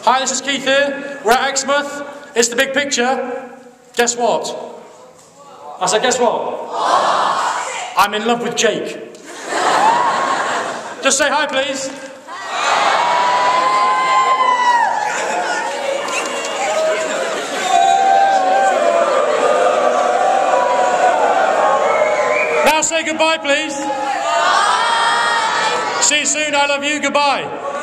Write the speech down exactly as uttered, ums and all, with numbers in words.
Hi, this is Keith here. We're at Exmouth. It's the big picture. Guess what? I said, guess what? I'm in love with Jake. Just say hi, please. Now say goodbye, please. Bye. See you soon. I love you. Goodbye.